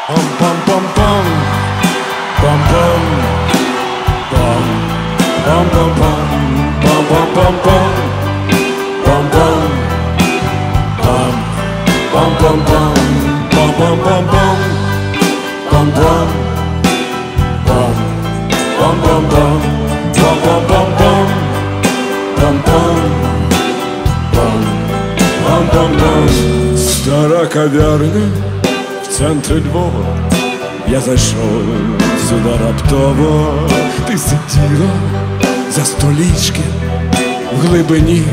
Pom-pom-pom-pom, pom-pom, pom, pom-pom-pom, pom-pom-pom-pom, pom-pom, pom, pom-pom-pom, pom-pom-pom-pom, pom-pom, pom, pom-pom-pom, pom-pom-pom-pom, pom-pom, pom, пом-пом-пом. Стара кав'ярня в центрі Львова. Я зайшов сюди раптово. Ти сиділа за столічки в глибині,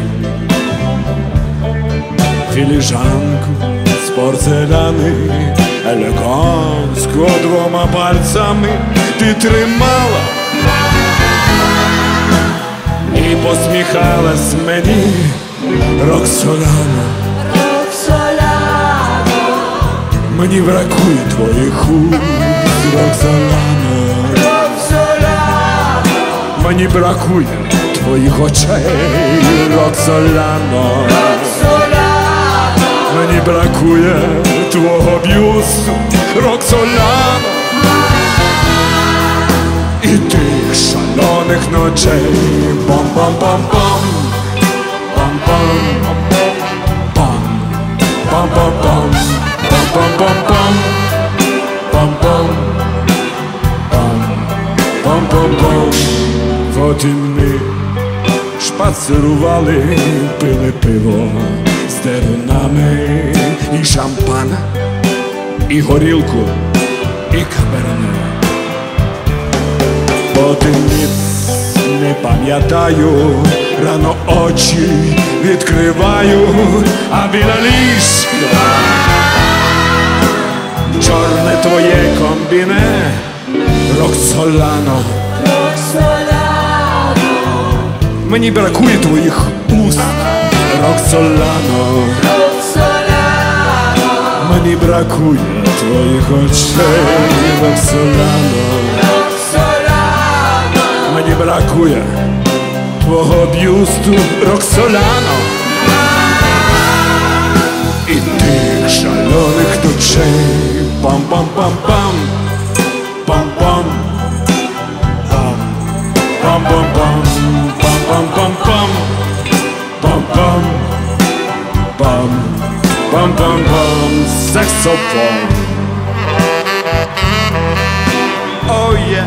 філіжанку з порцеляни елегантську двома пальцями ти тримала і посміхалась мені. Роксолана, мені бракує твоїх уст, Роксолана, мені бракує твоїх очей, Роксолано, мені бракує твого б'юсту, Роксолано, і тих шалених ночей. Пом-пом-пом-пом, пом-пом, пом, пом-пом-пом, пом-пом-пом-пом, пом-пом, пом, пом-пом-пом. От і ми шпацирували, пили пиво з дерунами, і шампана, і горілку, і каберне. Потім ніц не пам'ятаю, рано очі відкриваю, а біля ліжка чорне твоє комбіне, Роксолано, мені бракує твоїх уст, Роксолано, мені бракує твоїх очей, Роксолано, мені бракує твого б'юсту, Роксолано, і тих шалених ночей. Пам-пам-пам-пам, пам-пам, пам, пам-пам-пам, пам-пам-пам-пам, пам-пам, пам, пам-пам-пам, саксофон. Oh yeah.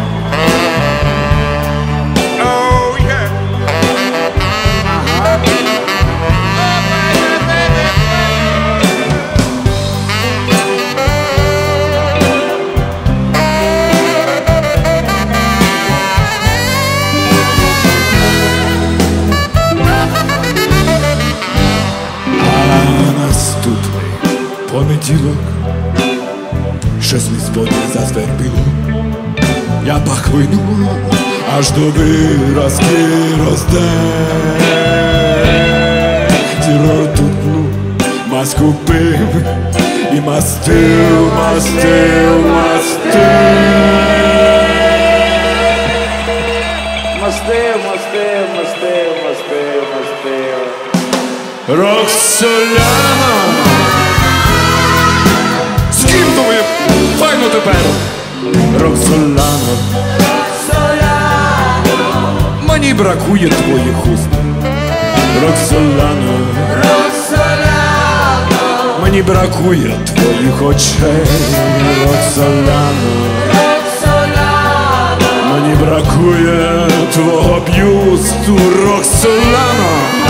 Понеділок, щось мій сподні засвербіло. Я пахвину аж до виразки роздер. Ртутну мазь купив і мастив, мастив, мастив. Мастив, мастив, мастив, мастив, мастив. Роксолано, з ким тобі файно тепер? Роксолано, мені бракує твоїх уст, Роксолано, мені бракує твоїх очей, Роксолано, мені бракує твого б'юсту, Роксолано,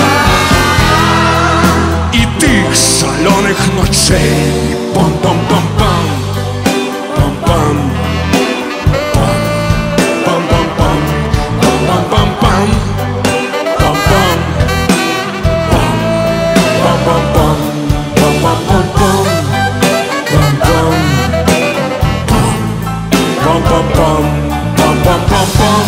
і тих шалених ночей. Пом-пом-пом-пом, пом-пом, пом, пом-пом-пом, пом-пом-пом-пом, пом-пом, пом, пом-пом-пом, пом-пом-пом-пом, пом-пом, пом, пом-пом-пом, пом-пом-пом-пом,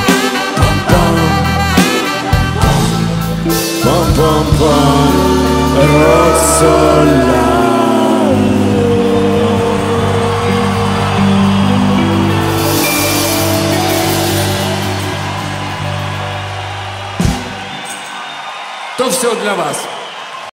пом-пом, пом-пом-пом, Роксолано. То все для вас.